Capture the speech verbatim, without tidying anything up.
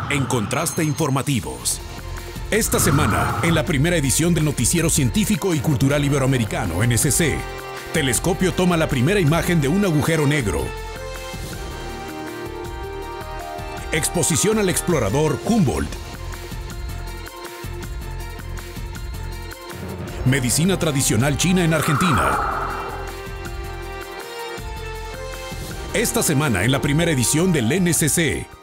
en Contraste Informativos. Esta semana, en la primera edición del Noticiero Científico y Cultural Iberoamericano, N S C, Telescopio toma la primera imagen de un agujero negro. Exposición al explorador Humboldt. Medicina tradicional china en Argentina. Esta semana, en la primera edición del N S C,